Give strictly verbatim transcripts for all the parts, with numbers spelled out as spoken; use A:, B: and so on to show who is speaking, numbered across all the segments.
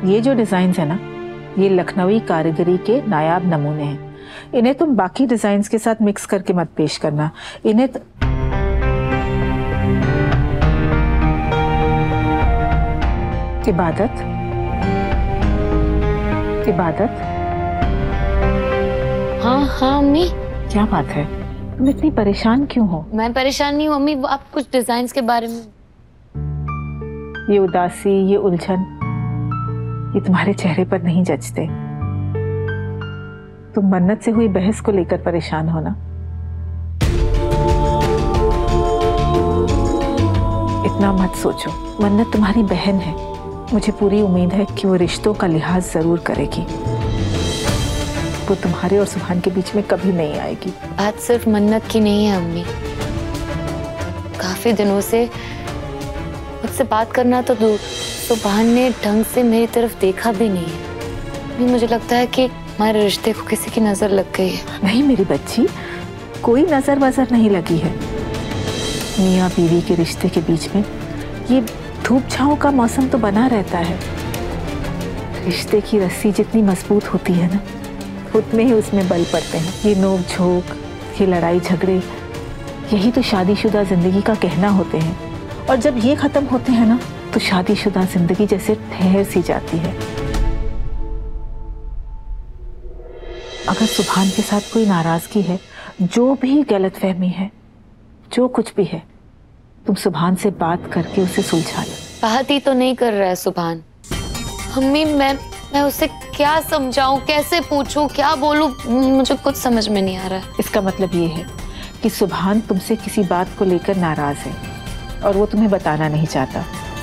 A: ये जो डिजाइन्स है ना, ये लखनवी कारीगरी के नायाब नमूने हैं। इन्हें तुम बाकी डिजाइन्स के साथ मिक्स करके मत पेश करना। इन्हें त... इबादत इबादत
B: हाँ हाँ अम्मी।
A: क्या बात है, तुम इतनी परेशान क्यों हो?
B: मैं परेशान नहीं हूँ अम्मी, आप कुछ डिजाइन्स के बारे में।
A: ये उदासी, ये उलझन, ये तुम्हारे चेहरे पर नहीं जचते। तुम मन्नत से हुई बहस को लेकर परेशान हो ना? इतना मत सोचो, मन्नत तुम्हारी बहन है। मुझे पूरी उम्मीद है कि वो रिश्तों का लिहाज जरूर करेगी। वो तुम्हारे और सुभान के बीच में कभी नहीं आएगी।
B: बात सिर्फ मन्नत की नहीं है अम्मी, काफी दिनों से मुझसे बात करना तो दूर, सुभान ने ढंग से मेरी तरफ देखा भी नहीं है। भी मुझे लगता है कि हमारे रिश्ते को किसी की नजर लग गई है।
A: नहीं मेरी बच्ची, कोई नजर वजर नहीं लगी है। मियाँ बीवी के रिश्ते के बीच में ये धूप छांव का मौसम तो बना रहता है। रिश्ते की रस्सी जितनी मजबूत होती है ना, उतने ही उसमें बल पड़ते हैं। ये नोक झोंक, ये लड़ाई झगड़े, यही तो शादीशुदा जिंदगी का कहना होते हैं। और जब ये खत्म होते हैं ना, तो शादीशुदा जिंदगी जैसे ठहर सी जाती है। अगर सुभान के साथ कोई नाराजगी है, जो भी गलतफहमी है, जो कुछ भी है, तुम सुभान से बात करके उसे सुलझा लो।
B: बात ही तो नहीं कर रहा है सुभान। अम्मी मैं मैं उसे क्या समझाऊं, कैसे पूछूं, क्या बोलूं, मुझे कुछ समझ में नहीं आ रहा है।
A: इसका मतलब ये है कि सुभान तुमसे किसी बात को लेकर नाराज है और वो तुम्हें बताना नहीं चाहता।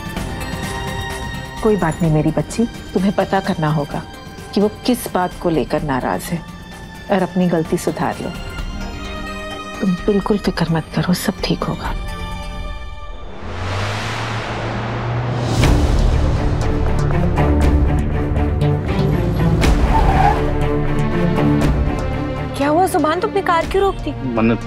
A: कोई बात नहीं मेरी बच्ची, तुम्हें पता करना होगा कि वो किस बात को लेकर नाराज है और अपनी गलती सुधार लो। तुम बिल्कुल फिक्र मत करो, सब ठीक होगा।
C: क्या हुआ सुभान, तुमने कार क्यों रोक दी?
D: मन्नत,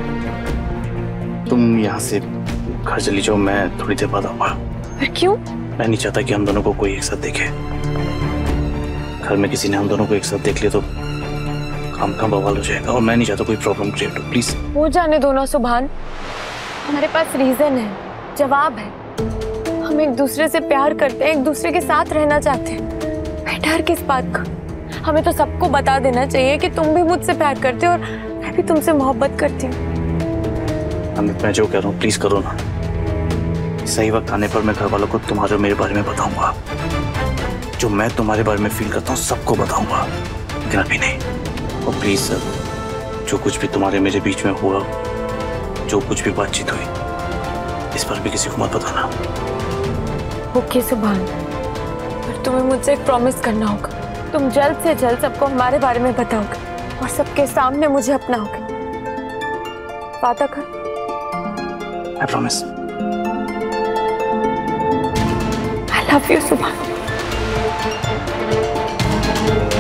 D: तुम यहाँ से घर चली जाओ, मैं थोड़ी देर बाद आऊंगा।
C: पर क्यों?
D: मैं नहीं चाहता कि हम दोनों को कोई एक साथ देखे। घर में किसी ने हम दोनों को एक साथ देख लिया तो काम का बवाल हो जाएगा और मैं नहीं चाहता कोई प्रॉब्लम क्रिएट हो। प्लीज
C: हो जाने दो ना सुभान, हमारे पास रीजन है, जवाब है। हम एक दूसरे से प्यार करते हैं, एक दूसरे के साथ रहना चाहते हैं। मैं डर किस बात का? हमें तो सबको बता देना चाहिए कि तुम भी मुझसे प्यार करते हो और मैं भी तुमसे मोहब्बत करती हूँ।
D: मैं जो कह रहा हूँ प्लीज करो ना। सही वक्त आने पर मैं घर वालों को तुम्हारे और मेरे बारे में बताऊंगा। जो मैं तुम्हारे बारे में फील करता हूँ सबको बताऊंगा, लेकिन अभी नहीं। और प्लीज जो कुछ भी तुम्हारे मेरे बीच में हुआ, जो कुछ भी बातचीत हुई, इस पर भी किसी को मत बताना।
C: ओके सुभान, पर तुम्हें मुझसे एक प्रॉमिस करना होगा। तुम जल्द से जल्द सबको हमारे बारे में बताओगे और सबके सामने मुझे अपनाओगे। वादा कर।
D: I promise.
C: I love you सुभान।